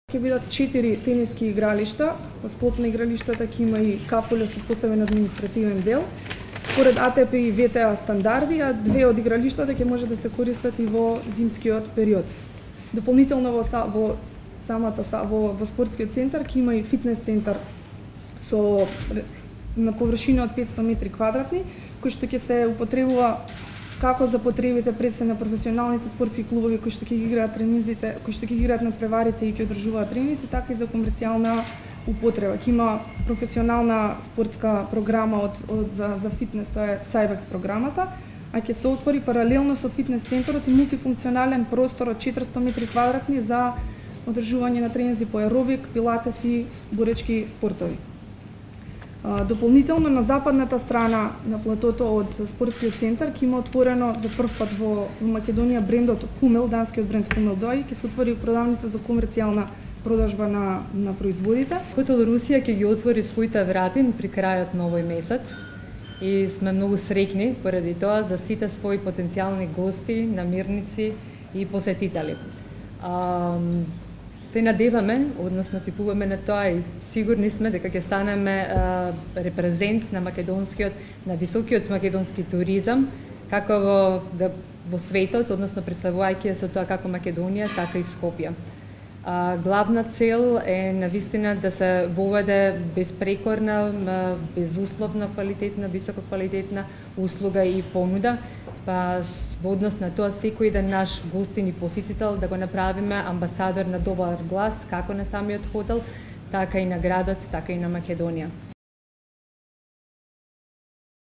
Ќе бидат 4 тениски игралишта, во склоп на игралиштата ќе има и капулја со посебен административен дел. Според АТП и ВТА стандарди, а 2 од игралиштата ќе може да се користат и во зимскиот период. Дополнително во спортскиот центар ќе има и фитнес центар на површина од 500 метри квадратни, кој што ќе се употребува како за потребите пред се на професионалните спортски клубови кои што ќе играат тренизите, кои што ќе играат надпреварите и ќе одржуваат тренизи, така и за комерцијална употреба. Ќе има професионална спортска програма за фитнес, тоа е Cybex програмата, а ќе се отвори паралелно со фитнес центарот и мултифункционален простор од 400 метри квадратни за одржување на тренизи по аеробик, пилатес и боречки спортови. Дополнително на западната страна на платото од спортскиот центар ќе има отворено за прв пат во Македонија брендот Хумел, данскиот бренд Хумел Дој, ќе се отвори продавница за комерцијална продажба на производите. Хотел Русија ќе ги отвори своите врати при крајот на овој месец и сме многу среќни поради тоа за сите своји потенцијални гости, намирници и посетители. Се надеваме, односно типуваме на тоа и сигурни сме дека ќе станеме репрезент на македонскиот, на високиот македонски туризам, како во светот, односно представувајќи со тоа како Македонија, така и Скопје. Главна цел е навистина да се воведе безпрекорна, безусловно квалитетна, висококвалитетна услуга и понуда, во однос на тоа секој еден наш гостин и посетител да го направиме амбасадор на добар глас, како на самиот хотел, така и на градот, така и на Македонија.